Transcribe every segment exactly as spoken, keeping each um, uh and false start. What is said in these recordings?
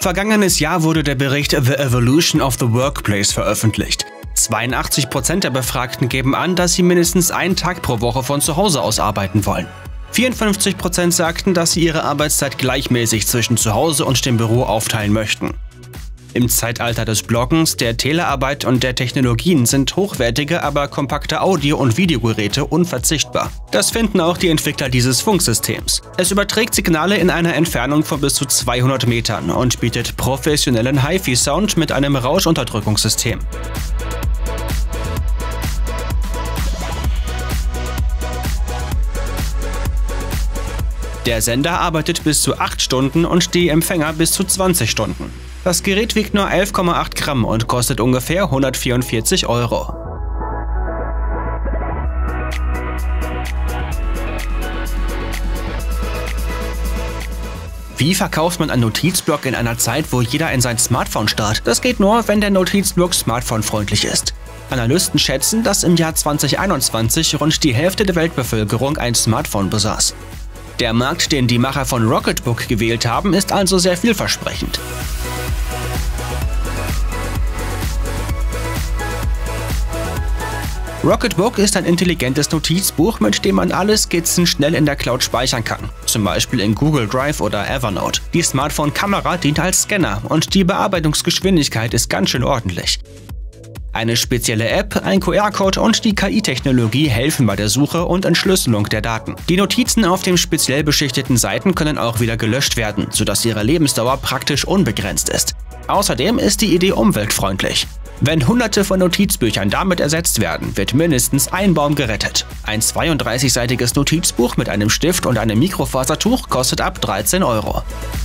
Vergangenes Jahr wurde der Bericht The Evolution of the Workplace veröffentlicht. zweiundachtzig Prozent der Befragten geben an, dass sie mindestens einen Tag pro Woche von zu Hause aus arbeiten wollen. vierundfünfzig Prozent sagten, dass sie ihre Arbeitszeit gleichmäßig zwischen zu Hause und dem Büro aufteilen möchten. Im Zeitalter des Bloggens, der Telearbeit und der Technologien sind hochwertige, aber kompakte Audio- und Videogeräte unverzichtbar. Das finden auch die Entwickler dieses Funksystems. Es überträgt Signale in einer Entfernung von bis zu zweihundert Metern und bietet professionellen Hi-Fi-Sound mit einem Rauschunterdrückungssystem. Der Sender arbeitet bis zu acht Stunden und die Empfänger bis zu zwanzig Stunden. Das Gerät wiegt nur elf Komma acht Gramm und kostet ungefähr hundertvierundvierzig Euro. Wie verkauft man einen Notizblock in einer Zeit, wo jeder in sein Smartphone starrt? Das geht nur, wenn der Notizblock smartphone-freundlich ist. Analysten schätzen, dass im Jahr zweitausendeinundzwanzig rund die Hälfte der Weltbevölkerung ein Smartphone besaß. Der Markt, den die Macher von Rocketbook gewählt haben, ist also sehr vielversprechend. Rocketbook ist ein intelligentes Notizbuch, mit dem man alle Skizzen schnell in der Cloud speichern kann, zum Beispiel in Google Drive oder Evernote. Die Smartphone-Kamera dient als Scanner und die Bearbeitungsgeschwindigkeit ist ganz schön ordentlich. Eine spezielle App, ein Q R-Code und die K I-Technologie helfen bei der Suche und Entschlüsselung der Daten. Die Notizen auf den speziell beschichteten Seiten können auch wieder gelöscht werden, sodass ihre Lebensdauer praktisch unbegrenzt ist. Außerdem ist die Idee umweltfreundlich. Wenn hunderte von Notizbüchern damit ersetzt werden, wird mindestens ein Baum gerettet. Ein zweiunddreißigseitiges Notizbuch mit einem Stift und einem Mikrofasertuch kostet ab dreizehn Euro.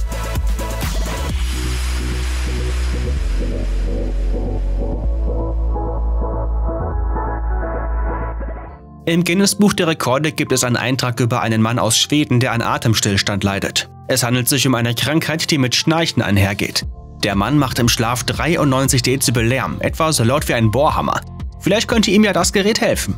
Im Guinness-Buch der Rekorde gibt es einen Eintrag über einen Mann aus Schweden, der an Atemstillstand leidet. Es handelt sich um eine Krankheit, die mit Schnarchen einhergeht. Der Mann macht im Schlaf dreiundneunzig Dezibel Lärm, etwa so laut wie ein Bohrhammer. Vielleicht könnte ihm ja das Gerät helfen.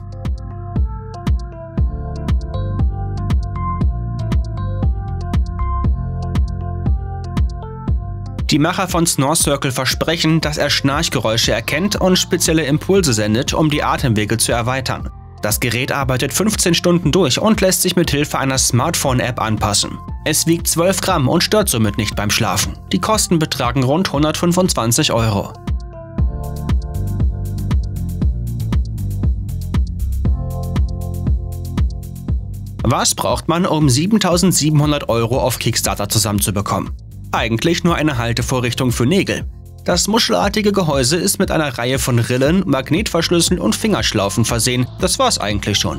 Die Macher von Snore Circle versprechen, dass er Schnarchgeräusche erkennt und spezielle Impulse sendet, um die Atemwege zu erweitern. Das Gerät arbeitet fünfzehn Stunden durch und lässt sich mit Hilfe einer Smartphone-App anpassen. Es wiegt zwölf Gramm und stört somit nicht beim Schlafen. Die Kosten betragen rund hundertfünfundzwanzig Euro. Was braucht man, um siebentausendsiebenhundert Euro auf Kickstarter zusammenzubekommen? Eigentlich nur eine Haltevorrichtung für Nägel. Das muschelartige Gehäuse ist mit einer Reihe von Rillen, Magnetverschlüsseln und Fingerschlaufen versehen. Das war's eigentlich schon.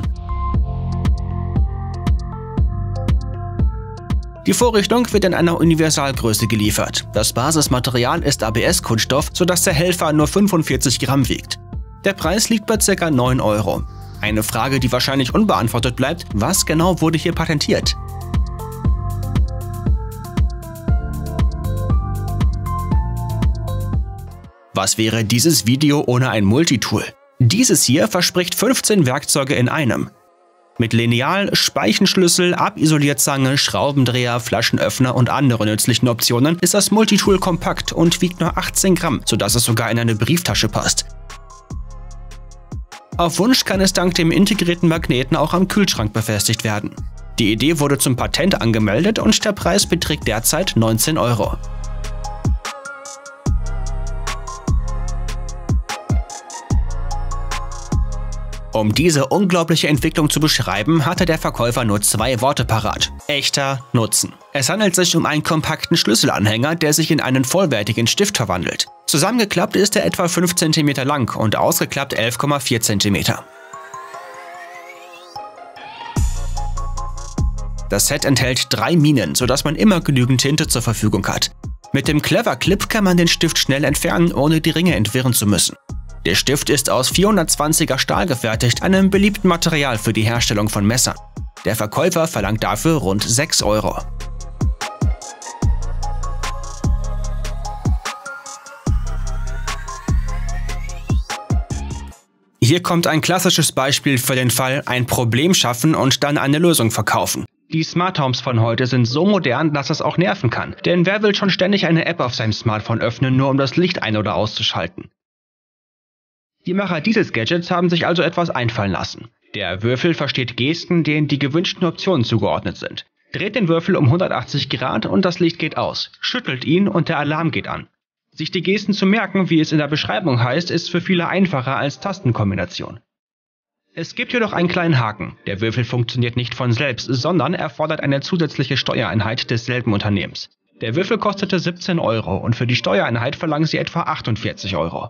Die Vorrichtung wird in einer Universalgröße geliefert. Das Basismaterial ist A B S-Kunststoff, sodass der Helfer nur fünfundvierzig Gramm wiegt. Der Preis liegt bei ca. neun Euro. Eine Frage, die wahrscheinlich unbeantwortet bleibt: Was genau wurde hier patentiert? Was wäre dieses Video ohne ein Multitool? Dieses hier verspricht fünfzehn Werkzeuge in einem. Mit Lineal, Speichenschlüssel, Abisolierzange, Schraubendreher, Flaschenöffner und anderen nützlichen Optionen ist das Multitool kompakt und wiegt nur achtzehn Gramm, sodass es sogar in eine Brieftasche passt. Auf Wunsch kann es dank dem integrierten Magneten auch am Kühlschrank befestigt werden. Die Idee wurde zum Patent angemeldet und der Preis beträgt derzeit neunzehn Euro. Um diese unglaubliche Entwicklung zu beschreiben, hatte der Verkäufer nur zwei Worte parat: echter Nutzen. Es handelt sich um einen kompakten Schlüsselanhänger, der sich in einen vollwertigen Stift verwandelt. Zusammengeklappt ist er etwa fünf Zentimeter lang und ausgeklappt elf Komma vier Zentimeter. Das Set enthält drei Minen, sodass man immer genügend Tinte zur Verfügung hat. Mit dem Clever Clip kann man den Stift schnell entfernen, ohne die Ringe entwirren zu müssen. Der Stift ist aus vierhundertzwanziger Stahl gefertigt, einem beliebten Material für die Herstellung von Messern. Der Verkäufer verlangt dafür rund sechs Euro. Hier kommt ein klassisches Beispiel für den Fall: ein Problem schaffen und dann eine Lösung verkaufen. Die Smart Homes von heute sind so modern, dass es auch nerven kann. Denn wer will schon ständig eine App auf seinem Smartphone öffnen, nur um das Licht ein- oder auszuschalten? Die Macher dieses Gadgets haben sich also etwas einfallen lassen. Der Würfel versteht Gesten, denen die gewünschten Optionen zugeordnet sind. Dreht den Würfel um hundertachtzig Grad und das Licht geht aus. Schüttelt ihn und der Alarm geht an. Sich die Gesten zu merken, wie es in der Beschreibung heißt, ist für viele einfacher als Tastenkombination. Es gibt jedoch einen kleinen Haken. Der Würfel funktioniert nicht von selbst, sondern erfordert eine zusätzliche Steuereinheit desselben Unternehmens. Der Würfel kostete siebzehn Euro und für die Steuereinheit verlangen sie etwa achtundvierzig Euro.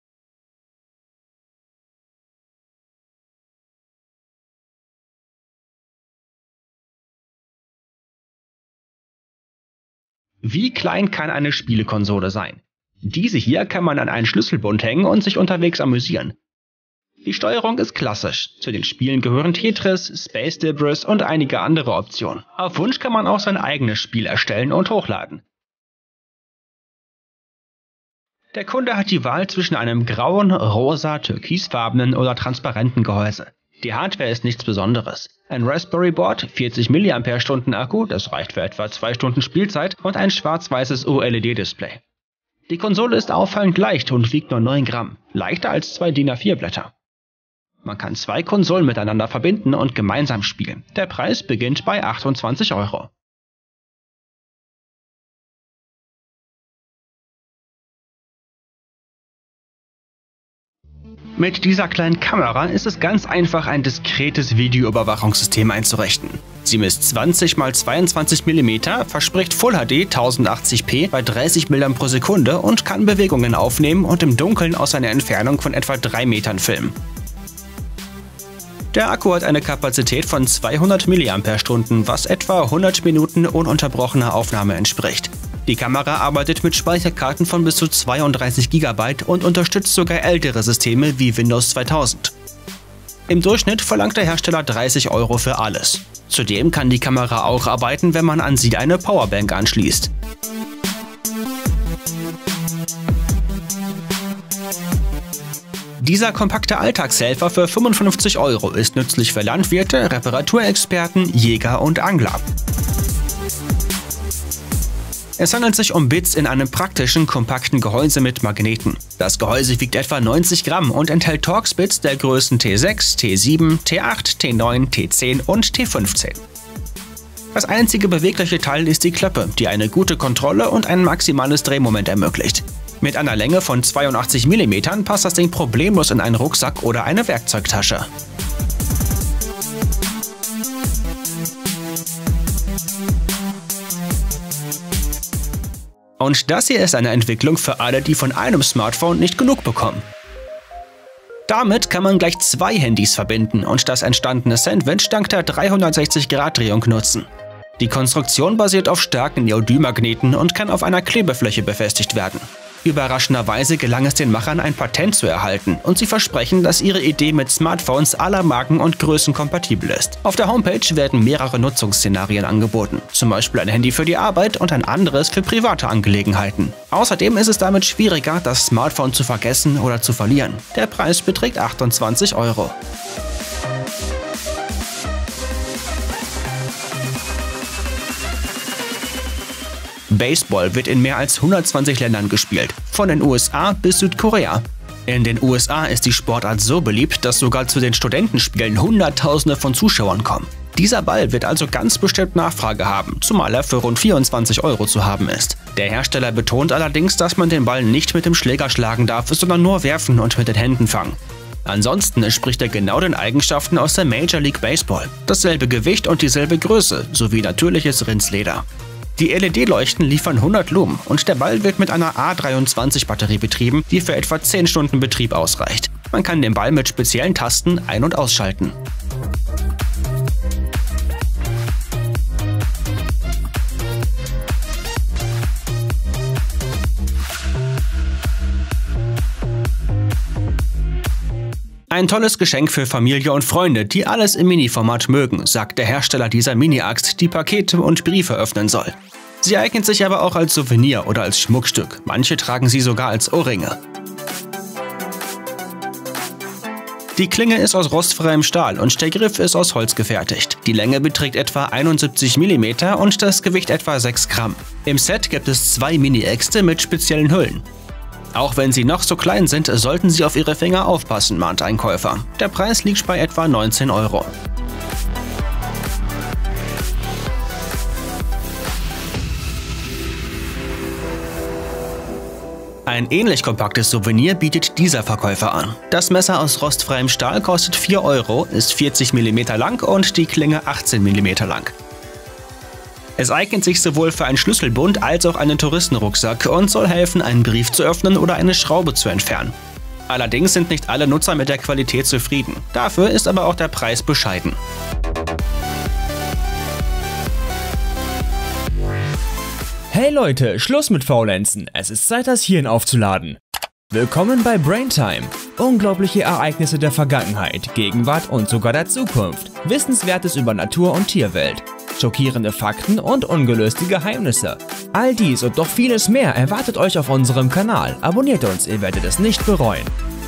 Wie klein kann eine Spielekonsole sein? Diese hier kann man an einen Schlüsselbund hängen und sich unterwegs amüsieren. Die Steuerung ist klassisch. Zu den Spielen gehören Tetris, Space Debris und einige andere Optionen. Auf Wunsch kann man auch sein eigenes Spiel erstellen und hochladen. Der Kunde hat die Wahl zwischen einem grauen, rosa, türkisfarbenen oder transparenten Gehäuse. Die Hardware ist nichts Besonderes. Ein Raspberry Board, vierzig Milliampere-Stunden Akku, das reicht für etwa zwei Stunden Spielzeit, und ein schwarz-weißes O L E D-Display. Die Konsole ist auffallend leicht und wiegt nur neun Gramm, leichter als zwei D I N A vier Blätter. Man kann zwei Konsolen miteinander verbinden und gemeinsam spielen. Der Preis beginnt bei achtundzwanzig Euro. Mit dieser kleinen Kamera ist es ganz einfach, ein diskretes Videoüberwachungssystem einzurichten. Sie misst zwanzig mal zweiundzwanzig Millimeter, verspricht Full H D tausendachtzig p bei dreißig Bildern pro Sekunde und kann Bewegungen aufnehmen und im Dunkeln aus einer Entfernung von etwa drei Metern filmen. Der Akku hat eine Kapazität von zweihundert Milliampere-Stunden, was etwa hundert Minuten ununterbrochener Aufnahme entspricht. Die Kamera arbeitet mit Speicherkarten von bis zu zweiunddreißig Gigabyte und unterstützt sogar ältere Systeme wie Windows zweitausend. Im Durchschnitt verlangt der Hersteller dreißig Euro für alles. Zudem kann die Kamera auch arbeiten, wenn man an sie eine Powerbank anschließt. Dieser kompakte Alltagshelfer für fünfundfünfzig Euro ist nützlich für Landwirte, Reparaturexperten, Jäger und Angler. Es handelt sich um Bits in einem praktischen, kompakten Gehäuse mit Magneten. Das Gehäuse wiegt etwa neunzig Gramm und enthält Torx-Bits der Größen T sechs, T sieben, T acht, T neun, T zehn und T fünfzehn. Das einzige bewegliche Teil ist die Klappe, die eine gute Kontrolle und ein maximales Drehmoment ermöglicht. Mit einer Länge von zweiundachtzig Millimeter passt das Ding problemlos in einen Rucksack oder eine Werkzeugtasche. Und das hier ist eine Entwicklung für alle, die von einem Smartphone nicht genug bekommen. Damit kann man gleich zwei Handys verbinden und das entstandene Sandwich dank der dreihundertsechzig Grad Drehung nutzen. Die Konstruktion basiert auf starken Neodym-Magneten und kann auf einer Klebefläche befestigt werden. Überraschenderweise gelang es den Machern, ein Patent zu erhalten und sie versprechen, dass ihre Idee mit Smartphones aller Marken und Größen kompatibel ist. Auf der Homepage werden mehrere Nutzungsszenarien angeboten, zum Beispiel ein Handy für die Arbeit und ein anderes für private Angelegenheiten. Außerdem ist es damit schwieriger, das Smartphone zu vergessen oder zu verlieren. Der Preis beträgt achtundzwanzig Euro. Baseball wird in mehr als hundertzwanzig Ländern gespielt, von den U S A bis Südkorea. In den U S A ist die Sportart so beliebt, dass sogar zu den Studentenspielen Hunderttausende von Zuschauern kommen. Dieser Ball wird also ganz bestimmt Nachfrage haben, zumal er für rund vierundzwanzig Euro zu haben ist. Der Hersteller betont allerdings, dass man den Ball nicht mit dem Schläger schlagen darf, sondern nur werfen und mit den Händen fangen. Ansonsten entspricht er genau den Eigenschaften aus der Major League Baseball. Dasselbe Gewicht und dieselbe Größe, sowie natürliches Rindsleder. Die L E D-Leuchten liefern hundert Lumen und der Ball wird mit einer A dreiundzwanzig Batterie betrieben, die für etwa zehn Stunden Betrieb ausreicht. Man kann den Ball mit speziellen Tasten ein- und ausschalten. Ein tolles Geschenk für Familie und Freunde, die alles im Mini-Format mögen, sagt der Hersteller dieser Mini-Axt, die Pakete und Briefe öffnen soll. Sie eignet sich aber auch als Souvenir oder als Schmuckstück. Manche tragen sie sogar als Ohrringe. Die Klinge ist aus rostfreiem Stahl und der Griff ist aus Holz gefertigt. Die Länge beträgt etwa einundsiebzig Millimeter und das Gewicht etwa sechs Gramm. Im Set gibt es zwei Mini-Äxte mit speziellen Hüllen. Auch wenn sie noch so klein sind, sollten Sie auf Ihre Finger aufpassen, mahnt ein Käufer. Der Preis liegt bei etwa neunzehn Euro. Ein ähnlich kompaktes Souvenir bietet dieser Verkäufer an. Das Messer aus rostfreiem Stahl kostet vier Euro, ist vierzig Millimeter lang und die Klinge achtzehn Millimeter lang. Es eignet sich sowohl für einen Schlüsselbund als auch einen Touristenrucksack und soll helfen, einen Brief zu öffnen oder eine Schraube zu entfernen. Allerdings sind nicht alle Nutzer mit der Qualität zufrieden. Dafür ist aber auch der Preis bescheiden. Hey Leute, Schluss mit Faulenzen, es ist Zeit, das Hirn aufzuladen. Willkommen bei Braintime. Unglaubliche Ereignisse der Vergangenheit, Gegenwart und sogar der Zukunft. Wissenswertes über Natur- und Tierwelt. Schockierende Fakten und ungelöste Geheimnisse. All dies und noch vieles mehr erwartet euch auf unserem Kanal. Abonniert uns, ihr werdet es nicht bereuen.